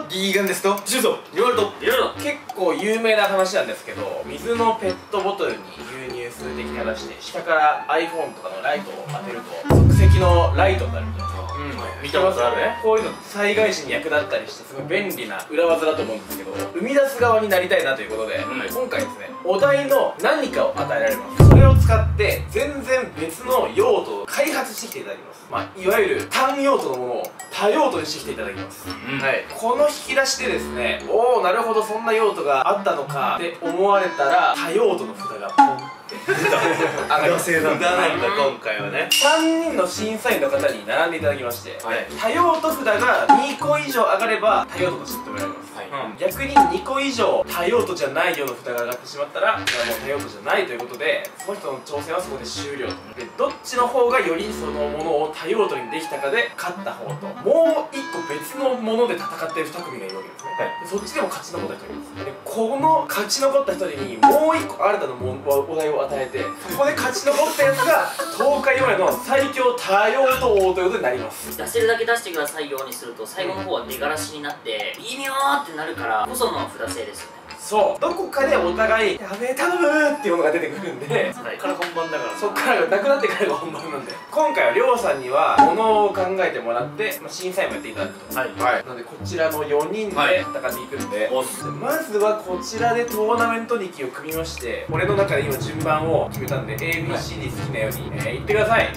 ギーガンですとジュソ言われと結構有名な話なんですけど、水のペットボトルに牛乳数滴垂らして下から iPhone とかのライトを当てると即席のライトになるみたいな。見たことあるね。こういうの災害時に役立ったりしてすごい便利な裏技だと思うんですけど、生み出す側になりたいなということで、今回ですね、お題の何かを与えられます。それを使って全然別の用途を開発してきていただきます。いわゆる単用途のものを多用途にしてきていただきます。はい、この引き出しでですね、おおなるほどそんな用途があったのかって思われたら、多用途の札がポンって女性なんだ今回はね、3人の審査員の方に並んでいただきまして、多用途札が2個以上上がれば多用途として認められます。逆に2個以上多用途じゃないような札が上がってしまったら、もう多用途じゃないということで、その人の挑戦はそこで終了と。でどっちの方がよりそのものを多用途にできたかで勝った方と、もう1個別のもので戦っている2組がいるわけですね。そっちでも勝ち残った人がいます。でこの勝ち残った人にもう1個新たなお題を与えて、そこで勝ち残ったやつが東海オンエアの最強多用途王ということになります。 出せるだけ出してくださいようにすると、最後の方は出がらしになって微妙ってなるからこその札制ですよね。 そう、どこかでお互い「やべえ頼む!」っていうものが出てくるんで、 そっから本番だからそっからなくなってからが本番なんで、今回はりょうさんにはものを考えてもらって、審査員もやっていただくと。はいなのでこちらの4人で戦っていくんで、まずはこちらでトーナメント2期を組みまして、俺の中で今順番を決めたんで ABCD 好きなように言ってください。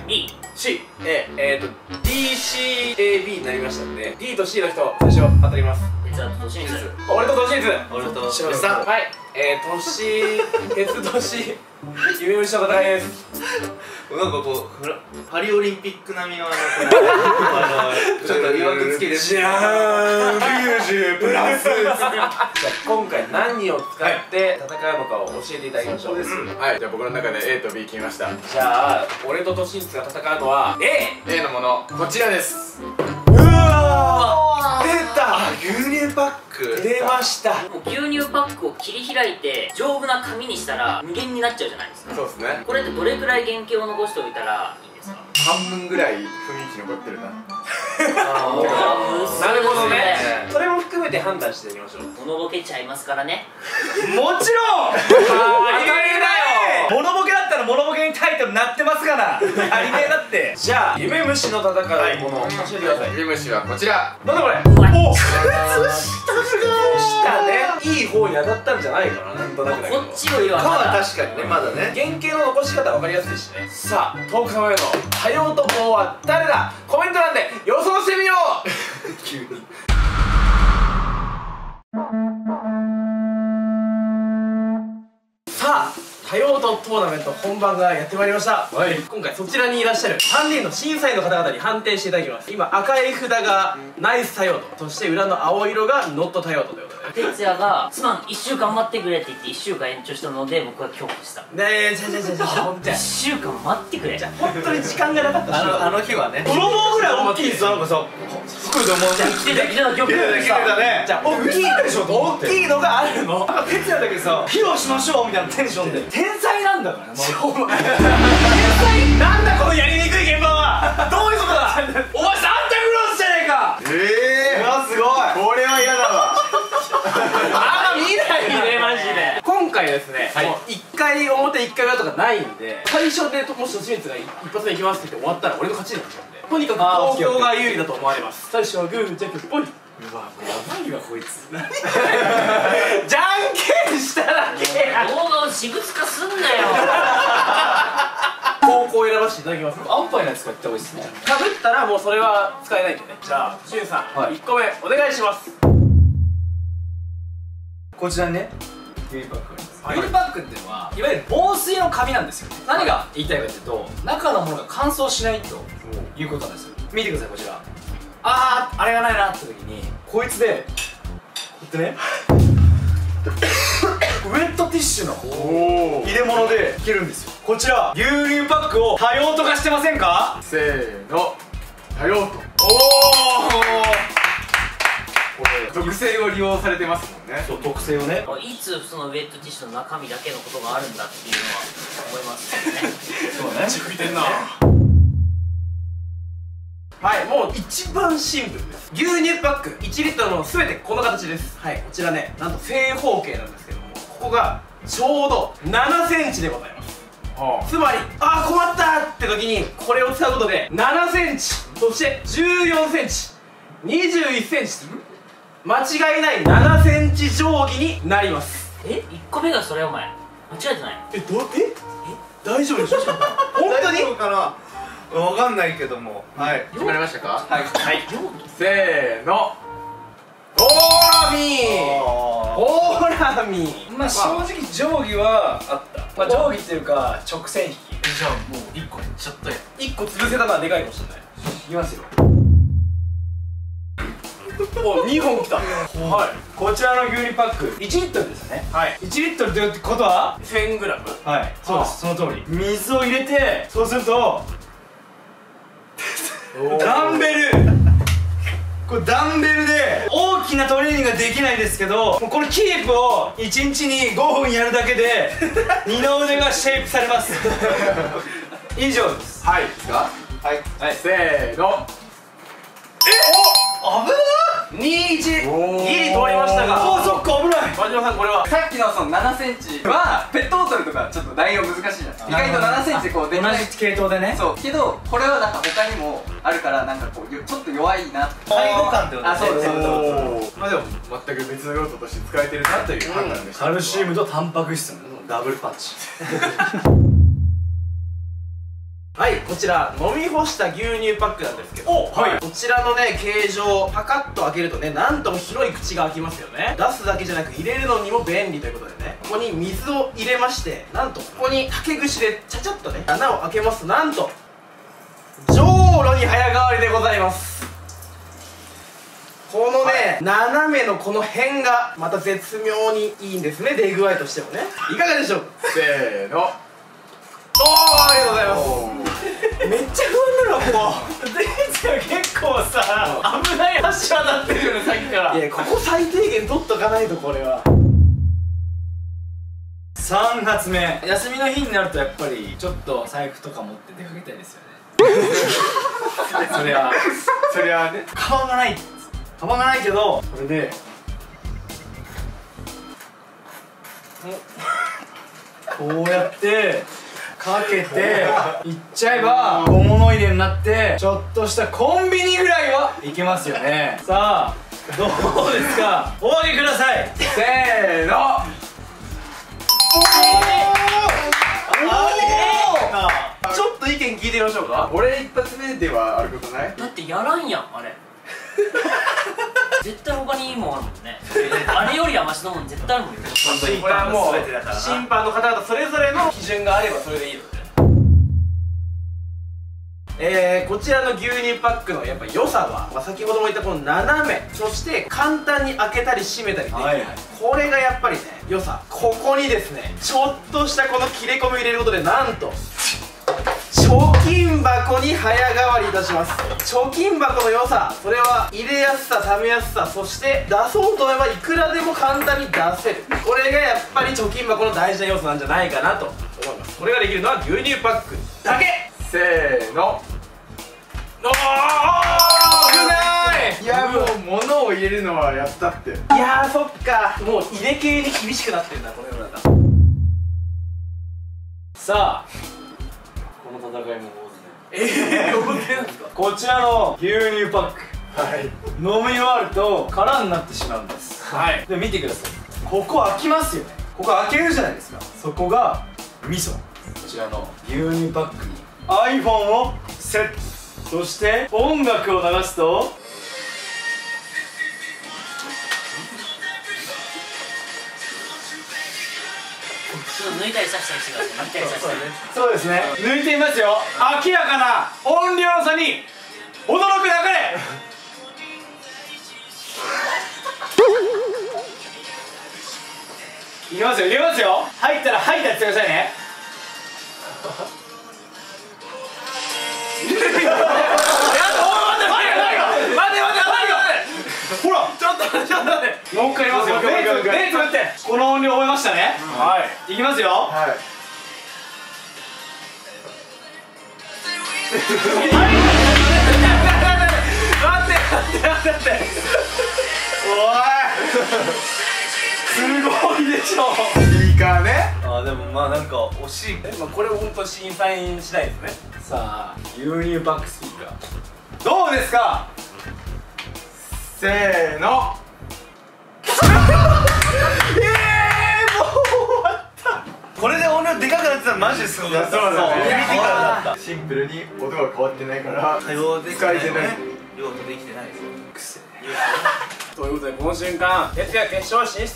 BCAD になりましたんで、 D と C の人最初当たります。俺とトシンズ。 俺としました。はい、トシ鉄トシ夢虫の戦いです。 なんかこうパリオリンピック並みのちょっといわくつけてじゃーん90プラス。 じゃあ今回何を使って戦うのかを教えていただきましょう。 はい、じゃあ僕の中で A と B 決めました。 じゃあ俺とトシンズが戦うのは A のものこちらです。 うわ出た、 牛乳パック出ました。 もう牛乳パックを切り開いて丈夫な紙にしたら無限になっちゃうじゃないですか。 そうですね。 これってどれくらい原型を残しておいたらいいんですか？ 半分ぐらい雰囲気残ってるな。 なるほどね。それも含めて判断していきましょう。 モノボケちゃいますからね。 もちろん当たりだよ。モノボケだったらモノボケにタイトルなってますがな。アニメだって。 じゃあ夢虫の戦うものを教えてください。 夢虫はこちら。 なんだこれ。 おっしたね。いい方に当たったんじゃないかな、なんとなくだけど。 こっちよりはまだ確かにね、まだね。 原型の残し方分かりやすいしね。さあ10日前の多用途王は誰だ。コメント欄で予想してみよう。急にさあ多用途トーナメント本番がやってまいりました。今回そちらにいらっしゃる3人の審査員の方々に判定していただきます。今赤い札がナイス多用途、そして裏の青色がノット多用途ということで、 哲也が「すまん1週間待ってくれ」って言って1週間延長したので僕は恐怖した。 ねえほんと 1週間待ってくれ。 本当に時間がなかったし、 あの日はね、 プロモぐらい大きいぞ。なんかさ福井と思う。 じゃあ来てた曲ね。 じゃあ大きいでしょ。大きいのがあるの。 哲也だけさ披露しましょうみたいなテンションで天才なんだからね。 なんだこのやりにくい現場は。どういうことだ。 お前サンタクロースじゃねえか。 うわすごい、これは嫌だわ。 あんま見ないねマジで。今回ですね、もう1回表1回裏とかないんで、最初でもし清水が一発目いきますって言って終わったら俺の勝ちになっちゃうんで、とにかく東京が有利だと思われます。最初はグーじゃんけんぽい。 うわやばいわこいつ。 じゃんけんしただけや。 動画を私物化すんなよ。 高校を選ばせていただきます。 安牌なやつ買った方がいいっすね。 かぶったらもうそれは使えないんでね。じゃあしゅんさん、1個目お願いします。 こちらにね牛乳パックがあります。牛乳パックっていうのはいわゆる防水の紙なんですよ。何が言いたいかというと、中のものが乾燥しないということなんですよ。見てくださいこちら。あれがないなって時にこいつでこうやってねウェットティッシュの入れ物でいけるんですよ。こちら牛乳パックを多用途化してませんか。 せーの、多用途。特性を利用されてますもんね。 そう特性をね。 いつそのウェットティッシュの中身だけのことがあるんだっていうのは思いますよね。 そうね。 吹いてんな。 はい、もう一番シンプルです。牛乳パック1リットルの全てこの形です。はい、こちらね、なんと正方形なんですけども、ここがちょうど7センチでございます。つまり、あー困ったって時にこれを使うことで7センチ、そして14センチ、21センチ、間違いない7センチ定規になります。 1個目がそれお前間違えてない？ 大丈夫でしょ？本当に？ 大丈夫かな。わかんないけども、はい。 決まりましたか？ はい。 せーの。 オーラミー。オーラミー。 まあ正直定規はあった。まあ定規っていうか直線引き。 じゃあもう1個いっちゃったよ。 1個潰せたのはでかいかもしれない。いきますよ。お、2本きた。はい。 こちらの牛乳パック1リットルですよね。 はい。 1リットルということは 1000g。 はい、そうです。その通り。水を入れて、そうするとダンベル、これダンベルで大きなトレーニングができないんですけど、もうこのキープを1日に5分やるだけで二の腕がシェイプされます以上です。 はい。いいですか？ はい。 せーの。 危なっ！ 2、1 ギリ通りましたが。 お、そっか、危ない。 真島さん、これはさっきのその7センチはペットボトルとかちょっと代用難しいじゃん。意外と7センチでこうできない。 同じ系統でね。 そうけどこれはなんか他にもあるからなんかこうちょっと弱いな。 介護官ってことあ、そうですそうです。 おー。まあでも全く別の用途として使えてるなという判断でした。 カルシウムとタンパク質のダブルパンチはい、こちら飲み干した牛乳パックなんですけど、 はい、 こちらのね形状パカッと開けるとね、なんとも広い口が開きますよね。出すだけじゃなく入れるのにも便利ということでね、ここに水を入れまして、なんとここに竹串でちゃちゃっとね穴を開けますと、なんとじょうろに早変わりでございます。このね、斜めのこの辺がまた絶妙にいいんですね、出具合としてもね。いかがでしょう？ せーの。 ありがとうございます。めっちゃ不安なのここ。 デイちゃん結構さ、危ない橋渡ってるよね、さっきから。 いや、ここ最低限取っとかないと。これは 3発目、休みの日になるとやっぱりちょっと財布とか持って出かけたいですよねそりゃね、カバンがないけど、これでこうやってかけていっちゃえば小物入れになって、ちょっとしたコンビニぐらいはいけますよね。さあどうですか、お上げください。 せーの。 ちょっと意見聞いてみましょうか。 俺一発目ではあることない？ だってやらんやんあれ絶対他にいいもんあるもんねあれよりはマシなもん絶対あるもんね。 これはもう審判の方々それぞれの基準があればそれでいいので、こちらの牛乳パックのやっぱ良さは、先ほども言ったこの斜め、そして簡単に開けたり閉めたりできる、これがやっぱりね良さ。ここにですねちょっとしたこの切れ込みを入れることで、なんと貯金箱に早変わりいたします。貯金箱の良さ、それは入れやすさ、冷めやすさ、そして出そうと思えばいくらでも簡単に出せる。これがやっぱり貯金箱の大事な要素なんじゃないかなと思います。これができるのは牛乳パックだけ。 せーの。 危ない。 いやもう物を入れるのはやったって。 いやー、そっか、もう入れ系に厳しくなってるんだこの世の中。 さあこの戦いもこちらの牛乳パック、飲み終わると空になってしまうんです。で見てください、ここ開きますよね。ここ開けるじゃないですか。そこがミソ。こちらの牛乳パックに iPhone をセット、そして音楽を流すとちょっと抜いたりさしたりしてください。抜いたりさしたり。 そうですね、抜いてみますよ。明らかな音量差に驚くなかれいきますよ、入れますよ。入ったら入ったって言ってくださいね。ほら、ちょっと待って、もう一回やりますよ。目つぶって、この音量覚えましたね。はい、いきますよ。はい。 すごいでしょ。 いいかね。あ、でもまあなんか惜しい。 まあこれを本当審査員次第ですね。 さあ牛乳バックスピーカーどうですか。せーの。これで音量でかくなってたらマジですごかった。そうだね。クリティカルだった。シンプルに音が変わってないから多様で使えてない。用途できてないですよ。くせえ。 ということでこの瞬間徹夜決勝進出。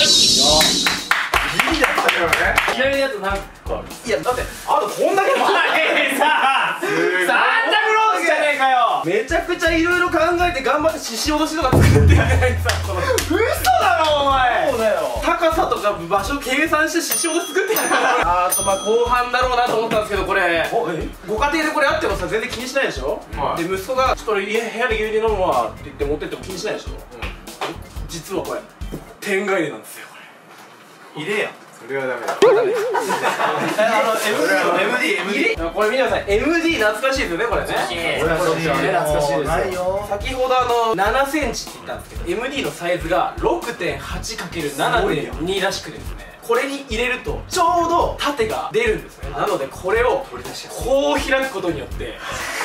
ギリだったよね。 左のやつなんかいやだってあとこんだけ前さサンタクロースじゃねえかよ。めちゃくちゃいろいろ考えて頑張って獅子落としとか作ってやれないさ。嘘だろお前。そうだよ。高さとか場所計算して獅子落とし作ってやるから。あとまあ後半だろうなと思ったんですけど、これご家庭でこれあってもさ全然気にしないでしょ。で息子がちょっと部屋で牛乳飲むわって言って持ってっても気にしないでしょ。実はこれ天外なんですよ。 入れや。それはダメだ。 MD これ見てください。MD 懐かしいですよねこれね。 懐かしいですよ。 先ほど7センチって言ったんですけど MD のサイズが 6.8×7.2 らしくですね、これに入れるとちょうど縦が出るんですね。なのでこれをこう開くことによって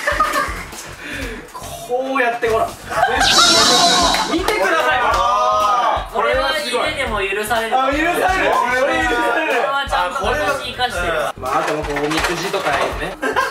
こうやってごらん見てください。 これは家でも許される。 あ、許される。これ許される。 これはちゃんと形生かしてる。 まああともこうおみくじとかね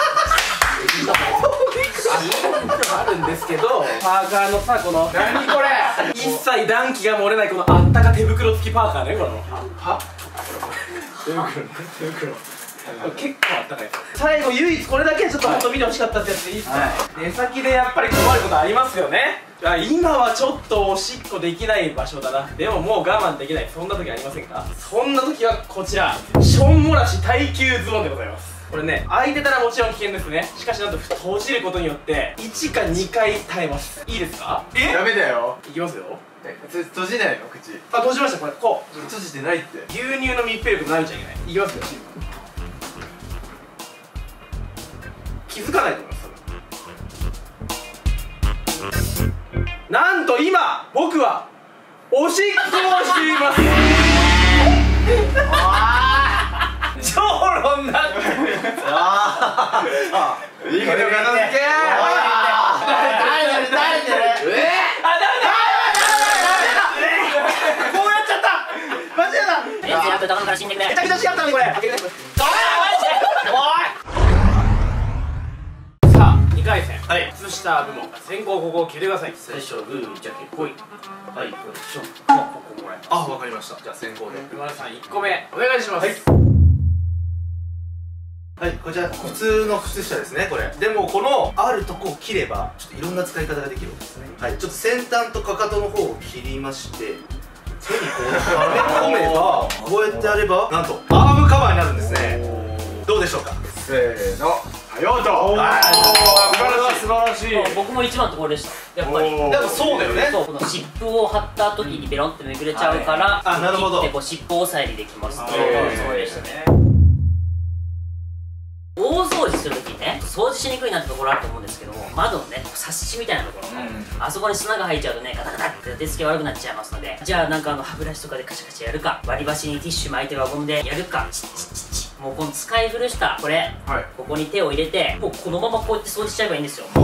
あるんですけど、パーカーのさこの何これ一切暖気が漏れないこのあったか手袋付きパーカーね。この手袋結構あったかい。最後唯一これだけちょっと本当見てほしかったってやつでいいですか。出先でやっぱり困ることありますよね。今はちょっとおしっこできない場所だな、でももう我慢できない、そんな時ありませんか。そんな時はこちらしょんもらし耐久ズボンでございます。これね開いてたらもちろん危険ですね。しかしなんと閉じることによって1か2回耐えます。いいですか。 ダメだよ。 いきますよ。 閉じないの口。 あ、閉じました。これこう閉じてないって。 牛乳の密閉力舐めちゃいけない。いきますよ。気づかないと思います。なんと今僕はおしっこをしています。超論だ。 いいけど片付け。 あとだから死んでくれ。 めちゃくちゃ違ったのにこれ。さあ2回戦。靴下部門先攻後攻決めてください。 最初はグーじゃけんこい。はい、これしょ。 ここもらえ。 あ、わかりました。じゃあ先行で。 熊田さん1個目お願いします。 はい、こちら普通の靴下ですね。これでもこのあるとこを切ればちょっといろんな使い方ができるんですね。はい、ちょっと先端とかかとの方を切りまして手にこうはめ込めばこうやってやればなんとアームカバーになるんですね。どうでしょうか。せーの、はようと。素晴らしい。 僕も一番のところでした。やっぱりやっぱそうだよね。 そう、この湿布を貼った時にベロンってめくれちゃうからあ、なるほど。 切ってこう湿布押さえにできますね。そうでしたね。大掃除するときにね、掃除しにくいなってところあると思うんですけども、窓のね、サッシみたいなところ、あそこに砂が入っちゃうとね、ガタガタって手つき悪くなっちゃいますので、じゃあなんか歯ブラシとかでカシャカシャやるか、割り箸にティッシュ巻いて輪ゴムでやるか、チッチッチッチッ、もうこの使い古したこれ、ここに手を入れて、もうこのままこうやって掃除しちゃえばいいんですよ。で、終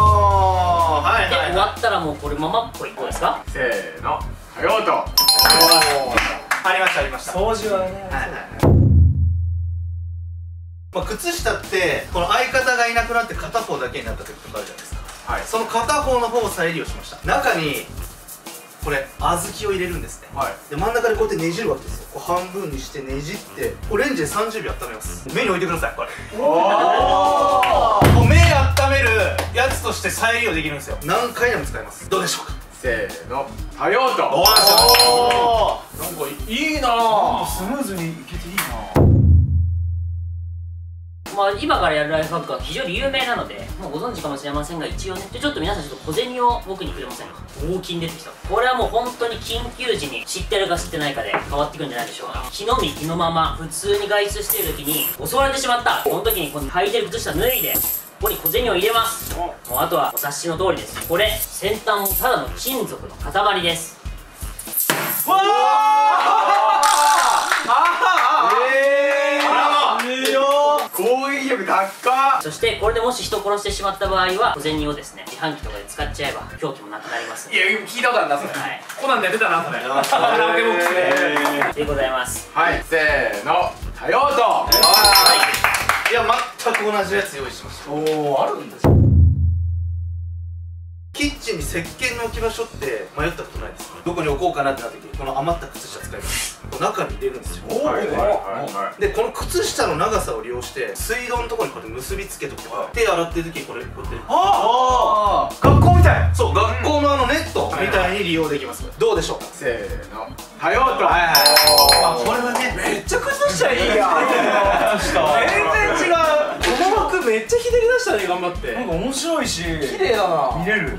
わったらもうこれままこれどうですか。 せーの、はようと。ありましたありました。 掃除はね。 まあ、靴下ってこの相方がいなくなって片方だけになった時とかあるじゃないですか。はい、その片方の方を再利用しました。中にこれ小豆を入れるんですね。はい、で真ん中でこうやってねじるわけですよ。こう半分にしてねじってこれレンジで30秒温めます。目に置いてください。これもう目温めるやつとして再利用できるんですよ。何回でも使えます。どうでしょうか。せーの、はようと。おー、なんかいいなぁ。スムーズにいけていいなぁ。 まあ今からやるライフハックは非常に有名なのでもうご存知かもしれませんが、一応ね、ちょっと皆さんちょっと小銭を僕にくれませんか。大金出てきた。これはもう本当に緊急時に知ってるか知ってないかで変わってくるんじゃないでしょうか。気の身気のまま普通に外出している時に襲われてしまった。この時にこの履いてる靴下脱いでここに小銭を入れます。もうあとはお察しの通りです。これ先端もただの金属の塊です。 攻撃力高っ。 そしてこれでもし人を殺してしまった場合は小銭をですね、自販機とかで使っちゃえば凶器もなくなりますので。 いや聞いたことあるなそれ。 はい、 コナンでやってたなそれ。カラオケボックスで。 でございます。 はい、せーの、多用途。 いや全く同じやつ用意しました。 おお、あるんです。 キッチンに石鹸の置き場所って迷ったことないですか？どこに置こうかなってなった時にこの余った靴下使います。こう中に入れるんですよ。でこの靴下の長さを利用して水道のところにこうやって結びつけとくとか、手洗ってる時にこれこうやって学校みたい。 そう、学校のネットみたいに利用できます。どうでしょうか？ せーの、多用途。 あ、これはねめっちゃ靴下いいやん。全然違う。この枠めっちゃひねり出したね、頑張って。なんか面白いし綺麗だな。見れる。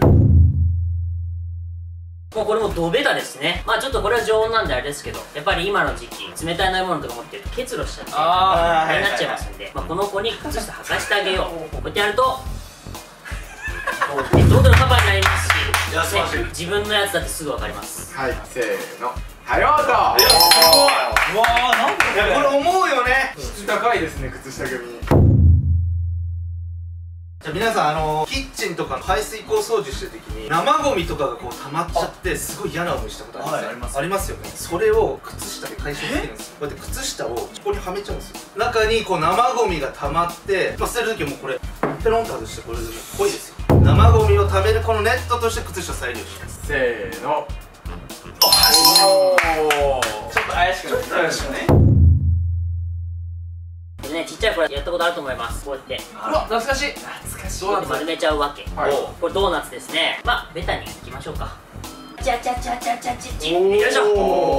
もうこれもドベタですね。まあちょっとこれは常温なんであれですけど、やっぱり今の時期冷たい飲み物とか持ってると結露しちゃってあれになっちゃいますんで、まあこの子に靴下履かしてあげよう。こうやってやるとペットボトルのカバーになりますし、ね、自分のやつだってすぐ分かります。 はい、せーの、多用途。 いやすごい。うわー、なんかいやこれ思うよね。 質高いですね、靴下組。 じゃあ皆さんキッチンとかの排水口掃除してる時に生ゴミとかがこう溜まっちゃってすごい嫌な思いしたことあります？ありますよね。それを靴下で解消できるんですよ。こうやって靴下をここにはめちゃうんですよ。中にこう生ゴミが溜まって、まあ、捨てる時はもうこれペロンと外してこれでもう濃いですよ。生ゴミを溜めるこのネットとして靴下再利用します。 せーの。 ちょっと怪しくなったね。 これね、ちっちゃい頃やったことあると思います。こうやってうわ、懐かしい。 ドーナツ丸めちゃうわけ。 はい、 これドーナツですね。まあベタにいきましょうか。チャチャチャチャチャチチよいしょ。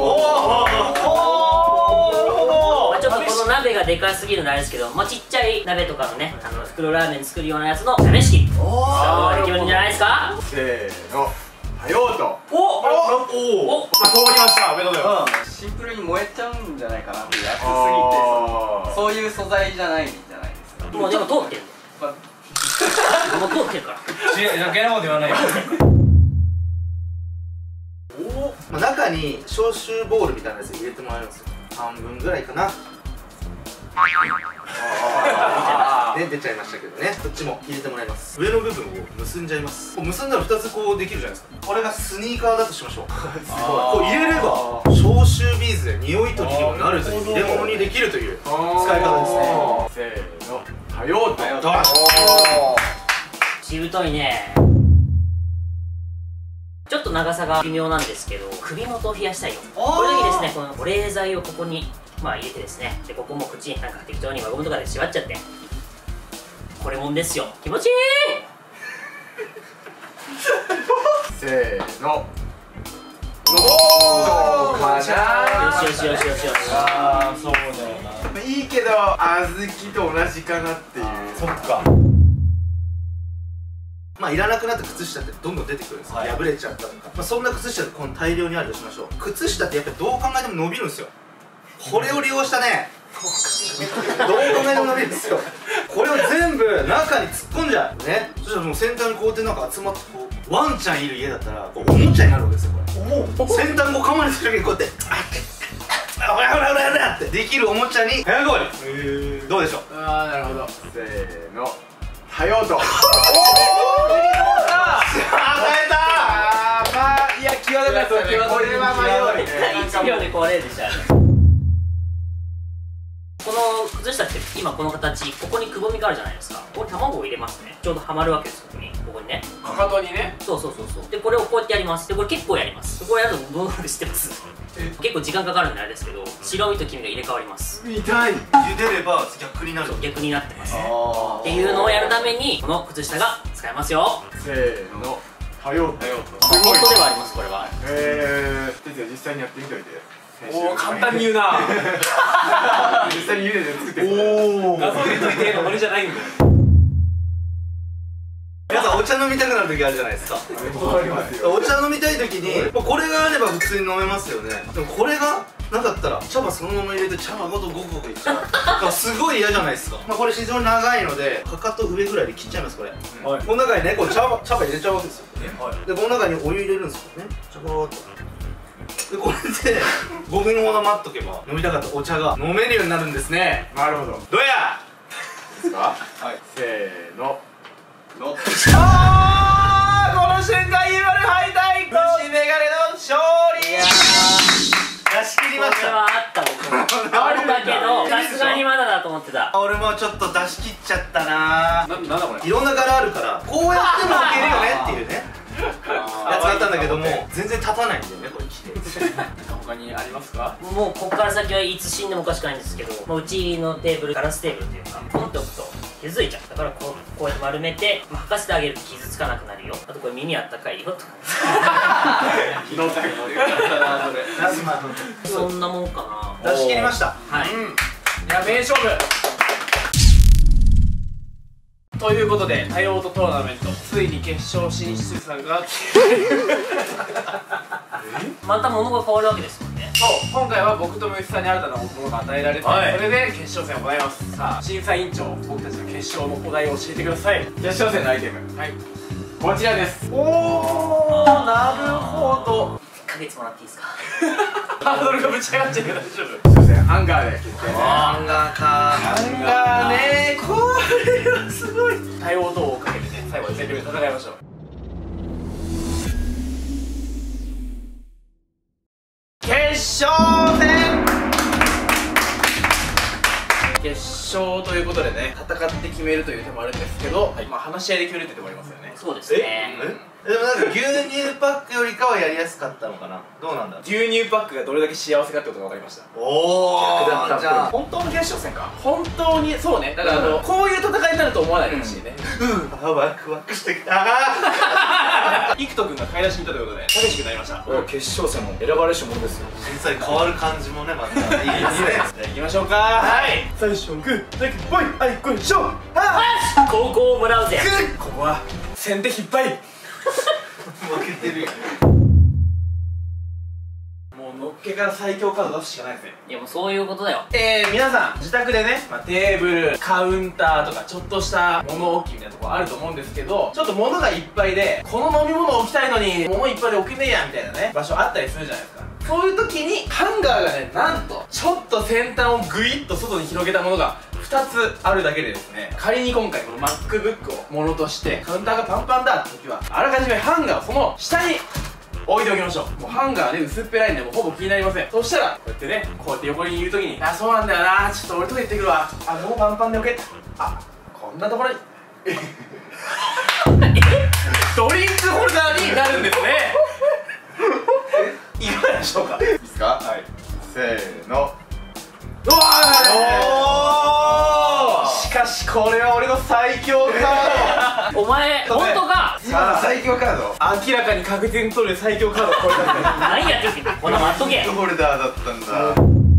まあちょっとこの鍋がでかすぎるのあれですけど、まあちっちゃい鍋とかのね、袋ラーメン作るようなやつの試し器。さあできるんじゃないですか？ せーの、多用途。 お、 通りました。おめでとうございます。 シンプルに燃えちゃうんじゃないかなっていう、熱すぎてそういう素材じゃないじゃないですか。 もうでも通ってる。もう通ってるから。 余計なこと言わないよ。 まあ、中に消臭ボールみたいなやつ入れてもらいますよ。半分ぐらいかな。ね、出ちゃいましたけどね。こっちも入れてもらいます。上の部分を結んじゃいます。こう結んだら2つこうできるじゃないですか。これがスニーカーだとしましょう。こう入れれば消臭ビーズで匂い取りにもなるという入れ物にできるという使い方ですね。 せーの、多用途。 しぶといね。ちょっと長さが微妙なんですけど、首元を冷やしたいよ。これだけですね、この保冷剤をここにまあ入れてですね、でここも口になんか適当に輪ゴムとかで縛っちゃって、これもんですよ。気持ちいい。 せーの。 おー、よしよしよしよしよし。 ああ、そうだよな。 いいけど小豆と同じかなっていう。 そっか。 まあいらなくなった靴下ってどんどん出てくるんですよ。破れちゃったとか、まあ、そんな靴下ってこの大量にあるとしましょう。靴下ってやっぱりどう考えても伸びるんですよ。これを利用したね、どう考えても伸びるんですよ。これを全部中に突っ込んじゃうね。そしたらもう先端にこうやってなんか集まって、こうワンちゃんいる家だったらこうおもちゃになるわけですよ。これ先端を噛まれてる時にこうやってあほらほらほらほらってできるおもちゃに早変わり。どうでしょう？ ああ、なるほど。せーの、多用途。 いや、際どかったね。これは迷うね。 1秒でこれでしたね。この靴下って今この形、ここにくぼみがあるじゃないですか。ここに卵を入れますね。ちょうどはまるわけですよ。ここにね、 かかとにね。 そうそうそうそう。でこれをこうやってやります。でこれ結構やります。これやるとどうなる知ってます？結構時間かかるんであれですけど、白身と黄身が入れ替わります。 見たい。 茹でれば逆になる。 逆になってますっていうのをやるためにこの靴下が使えますよ。 せーの、多用途。 本当ではあります。これは哲也実際にやってみといて。 おお、簡単に言うな。 実際に茹でて作って。 おお。謎入れといてのノリじゃないんだよ。 皆さんお茶飲みたくなる時あるじゃないですか。お茶飲みたい時にこれがあれば普通に飲めますよね。でもこれがなかったら茶葉そのまま入れて茶葉ごとゴクゴクいっちゃうだからすごい嫌じゃないですか。これ非常に長いのでかかと上ぐらいで切っちゃいます。これこの中にねこう茶葉入れちゃうわけですよ。でこの中にお湯入れるんですよね。茶葉ーっとでこれで5分ほど待っとけば飲みたかったお茶が飲めるようになるんですね。 なるほど。 どうやですか？はい。せーの。 あーこの瞬間ゆうまる敗退虫眼鏡の勝利出し切りました。 これはあった僕もあるんだけどさすがにまだだと思ってた。 俺もちょっと出し切っちゃったな。 なんだこれ。 いろんな柄あるからこうやってもいけるよねっていうねやつだったんだけども全然立たないんだよねこれ着て。 他にありますか？ もうここから先はいつ死んでもおかしくないんですけど、もううちのテーブルガラステーブルっていうかポンって置くと傷ついちゃう。だからこうやって丸めて履かせてあげると傷つかなくなるよ。あとこれ耳あったかいよとか機能的そんなもんかな。 出し切りました。 はい、 いや名勝負ということで多用途トーナメントついに決勝進出さんがまた物が変わるわけですもんね。 そう今回は僕とムシさんに新たなものが与えられて、それで決勝戦を行います。さあ審査委員長僕たちの決勝のお題を教えてください。 決勝戦のアイテム、 はいこちらです。 おーなるほど。 1ヶ月もらっていいですか？ ハードルがぶち上がっちゃうけど大丈夫？ 決勝戦ハンガーで決定ね。 ハンガーかハンガーねこれはすごい。多用途をかけてね最後に全力で戦いましょう。決勝戦決勝ということでね戦って決めるという手もあるんですけど、まあ話し合いで決めるって手もありますよね。 そうですね。 でもなんか牛乳パックよりかはやりやすかったのかな。どうなんだろう。 牛乳パックがどれだけ幸せかってことが分かりました。 おおじゃあ本当の決勝戦か。本当にそうね。だからこういう戦いになると思わないでほしいね。 ワクワクしてきた。 イクト君が買い出しに行ったということで激しくなりました。 決勝戦も選ばれし者ですよ。 実際変わる感じもねまたいいですね。 じゃあ行きましょうか。はい最初グーテクボイアイコンショー。 高校をもらうぜ。 ここは先手引っ張り負けてるよ。 もうのっけから最強カード出すしかないですね。 いやもうそういうことだよ。 皆さん自宅でね、テーブルカウンターとかちょっとした物置みたいなところあると思うんですけど、ちょっと物がいっぱいでこの飲み物置きたいのに物いっぱいで置けねえやみたいなね場所あったりするじゃないですか。そういう時にハンガーがねなんとちょっと先端をグイッと外に広げたものが2つあるだけでですね、仮に今回この MacBook をものとしてカウンターがパンパンだって時はあらかじめハンガーをその下に置いておきましょう。もうハンガーで薄っぺらいんでもうほぼ気になりません。そしたらこうやってねこうやって横にいる時に「あそうなんだよなちょっと俺トイレ行ってくるわあもうパンパンで置け」あこんなところにドリンクホルダーになるんですね。いかがでしょうか。 いいですか？はい。せーの。 うわーしかしこれは俺の最強カーお前本当か。 さあ最強カード。 ド。明らかに確実に取る最強カードこれだね。 何やってるこんな待っとけ。 ホルダーだったんだ。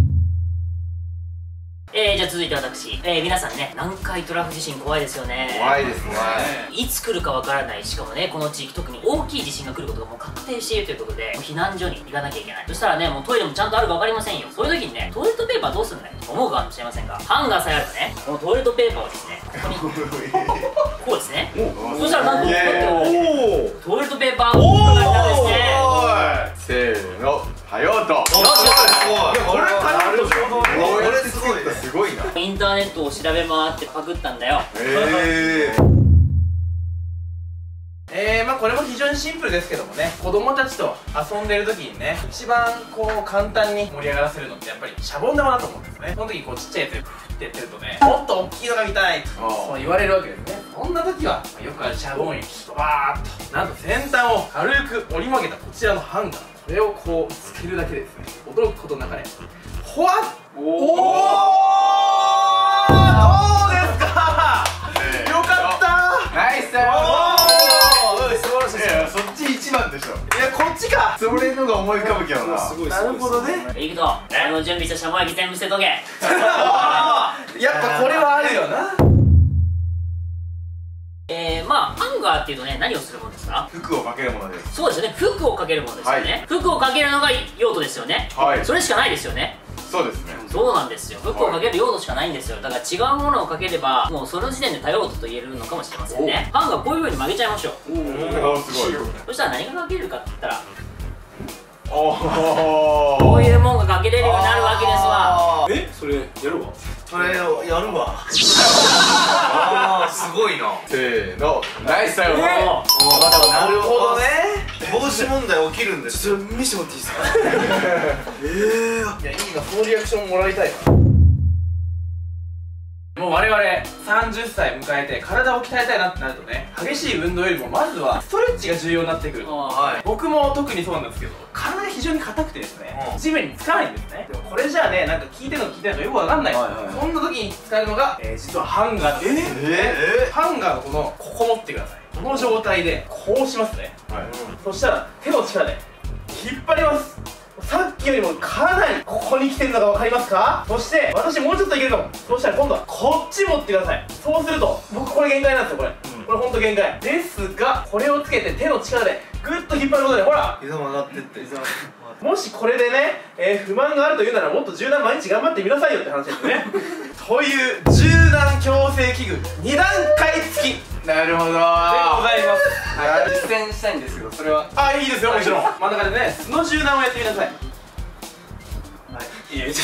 じゃあ続いて私、皆さんね南海トラフ地震怖いですよね。 怖いですね。 いつ来るかわからない。しかもねこの地域特に大きい地震が来ることがもう確定しているということで、もう避難所に行かなきゃいけない。そしたらねもうトイレもちゃんとあるか分かりませんよ。そういう時にねトイレットペーパーどうするんだよと思うかもしれませんが、ハンガーさえあるとねこのトイレットペーパーをですねここにこうですね。そしたらなんとトイレットペーパーをかかりなんですね。 せーの。はようと。 よしよし。 これなるほど。これすごいね。 すごいな。 インターネットを調べ回ってパクったんだよ。 まあこれも非常にシンプルですけどもね、子供たちと遊んでる時にね一番こう簡単に盛り上がらせるのってやっぱりシャボン玉だと思うんですね。その時にこうちっちゃいやつでフッてやってるとねもっと大きいのが見たいとそう言われるわけですね。そんな時はよくあるシャボン液バーッとなんと先端を軽く折り曲げたこちらのハンガー、これをこうつけるだけでですね驚くことの中でほわっおおどうですか。よかったナイス。そっち一番でしょ。 いやこっちか。 それのが思い浮かぶけどな。 なるほどね。 いくと準備したシャボン液全部捨てとけ。 やっぱこれはあるよな。 まあハンガーっていうとね、何をするものですか？ 服をかけるものです。 そうですよね、服をかけるものですよね、服をかけるのが用途ですよね。それしかないですよね。 そうですね。 そうなんですよ、服をかける用途しかないんですよ。だから違うものをかければもうその時点で多用途と言えるのかもしれませんね。ハンガーこういう風に曲げちゃいましょう。 おお、すごい。 そしたら何がかけれるかって言ったら、 おお、 こういうもんがかけれるようになるわけですわ。 それやるわ。 それをやるわ。ああ、すごいな。 せーの、ナイスだよ。 なるほどね。帽子問題起きるんですよ。見せてもらっていいですか？ いや、いいな、そのリアクションもらいたいな。もう我々30歳迎えて体を鍛えたいなってなるとね、激しい運動よりもまずはストレッチが重要になってくる。僕も特にそうなんですけど、体が非常に硬くてですね、地面につかないんですね。でもこれじゃあね、なんか聞いてるの聞いてないのよくわかんない。そんな時に使えるのが、実はハンガーなんです。ハンガーのここ持ってください。この状態でこうしますね。そしたら手の力で引っ張ります。さっきよりもかなりここに来てるのが分かりますか？そして私もうちょっといけるかも。そしたら今度はこっち持ってください。そうすると僕これ限界なんですよ。これほんと限界ですが、これをつけて手の力でグッと引っ張ることで、ほら膝曲がってって。 もしこれでね、不満があるというならもっと柔軟毎日頑張ってみなさいよって話ですよね。という柔軟矯正器具2段階付きなるほど。 でございます。 実践したいんですけど、それはいいですよ、もちろん。真ん中でね、素の柔軟をやってみなさい。いや、いらない、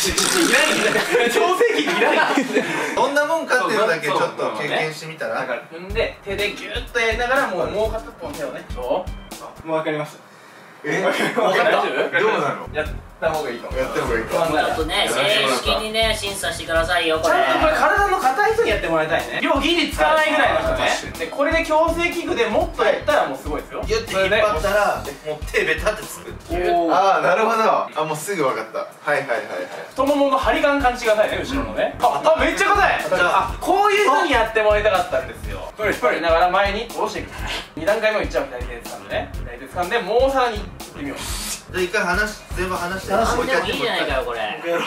調整器いらない。 どんなもんかっていうのだけちょっと経験してみたら。 踏んで手でギュッとやりながらもう片方の手をね、どう？もう分かります。 え、 分かった？ どうなの？ やった方がいいかも。 やった方がいいか。 ちょっとね、正式にね、審査してくださいよ、これ。 ちゃんとこれ体の硬い人にやってもらいたいね。量ギリ使わないぐらいの人ね。で、これで矯正器具でもっとやったらもうすごいですよ。 ギュッて引っ張ったら、もう手ベタってつく。 ああ、なるほど。あ、もうすぐ分かった。はいはいはいはい。 太ももの張り感感じてくださいね、後ろのね。あ、めっちゃ硬い。こういう人にやってもらいたかったんですよ。引っ張りながら前に下ろしていく。2段階目をいっちゃう。左手で掴んでね。左手掴んで、もうさらにいってみよう。 じゃあ一回全部話して。 でもいいじゃないかよ、これ。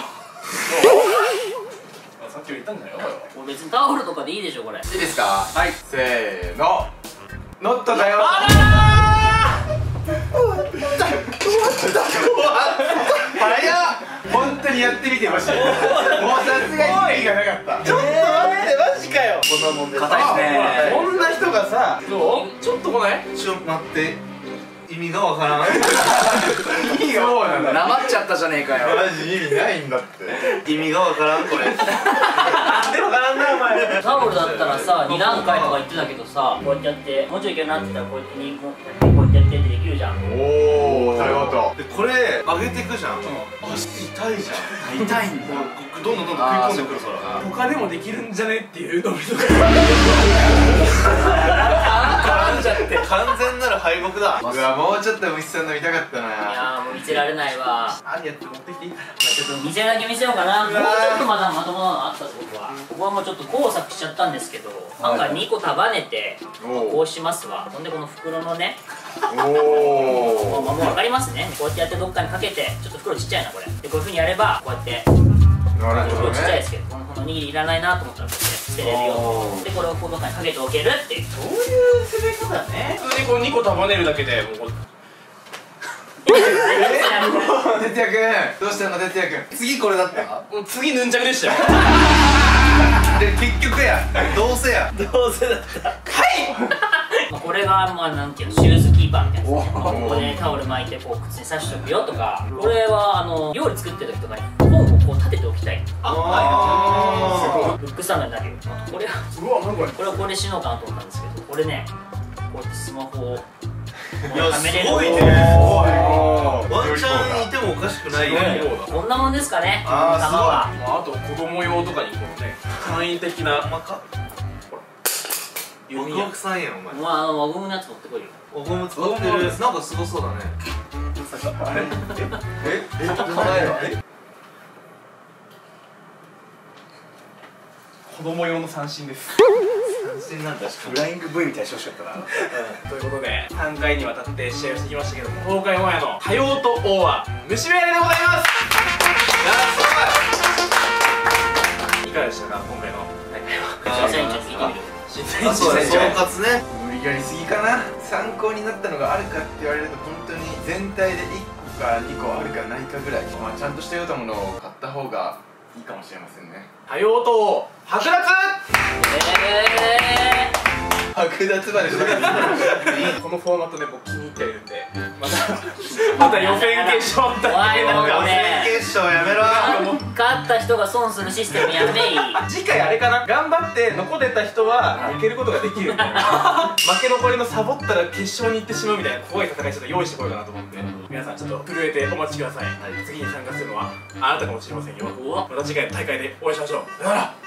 さっきより言ったんじゃないよ、 これ別にタオルとかでいいでしょ、これ。 いいですか？はい。せーの。ノットだよ。早っ。本当にやってみてほしい。もうさすがに意味がなかった。 ちょっと待って、マジかよ。 こんなもんです。 硬いですね。 こんな人がさ、どう？ちょっと来ない？ ちょっと待って。意味がわからん。 意味がそうなんだ。 なまっちゃったじゃねえかよ。 マジ意味ないんだって。 意味がわからんこれ。 でもからんなお前。 タオルだったらさ、2段階とか言ってたけどさ、こうやってやって、もうちょいいけるなって言ったらこうやって2こうやってやってできるじゃん。 おお、なるほど。 でこれ上げていくじゃん。足痛いじゃん。 痛いんだ。 どんどん食い込んでくるから。 他でもできるんじゃねっていうノリとか。 絡んじゃって完全なる敗北だ。 うわ、もうちょっと虫さんの見たかったいな。 やーもう見せられないわ。 ありやって持ってきていいから。 ちょっと店だけ見せようかな。もうちょっとまだまともなのあったぞ僕は。僕はもうちょっと工作しちゃったんですけど、ハンガー2個束ねてこうしますわ。ほんでこの袋のね、 おお。 もう分かりますね。こうやってやってどっかにかけて、ちょっと袋ちっちゃいなこれ。でこういう風にやればこうやって。 なるほどちっちゃいでね。 すけど、この握りいらないなと思ったらこうやって捨てれるよと。でこれをこうどっかにかけておけるっていう。 そういう攻め方ね。普通にこう2個束ねるだけでもうこう。 哲也君、どうしたの哲也君。 次これだったもう次ヌンチャクでしたよ。 で結局やどうせやこれがまあなんていうの、シューズキーパーみたいなやつね。ここでタオル巻いてこう靴に刺しておくよとか。これは料理作ってる時とかに本をこう立てておきたい。フックスタンドになるよ。これはうわ、何これ。 これはこれでしようかなと思ったんですけど、これねこうやってスマホをいやすごいね。ワンチャンいてもおかしくないよね。 こんなもんですかね。 あーすごい。 玉はまあ、あと子供用とかにこのね、簡易的な。 ワクワクさんやんお前。 もう輪ゴムのやつ持ってこいよ。 おゴム使ってる。なんかすごそうだね。 子供用の三振です。 斬新なんだ。 フライング V みたいにしてほしかったな。 ということで3回にわたって試合をしてきましたけども、東海オンエアの多用途王は虫眼鏡でございます。いかがでしたか今回の大会は。 審査員ちょっと聞いてみる。 審審査員そうです総括ね。 無理やりすぎかな。参考になったのがあるかって言われると本当に全体で1個か2個あるかないかぐらい、まあ、ちゃんとしたようなものを買った方がいいかもしれませんね。 多用途剥奪。 剥奪までしなかったこのフォーマットで僕気に入ってはいるんで、また予選決勝だ怖いもん予ね。 選決勝やめろ。 勝った人が損するシステムやめい。 次回あれかな、頑張って残れた人は抜けることができるみたいな負け残りのサボったら決勝に行ってしまうみたいな怖い戦いちょっと用意してこようかなと思って、皆さんちょっと震えてお待ちください。次に参加するのはあなたかもしれませんよ。また次回の大会でお会いしましょう。さよなら。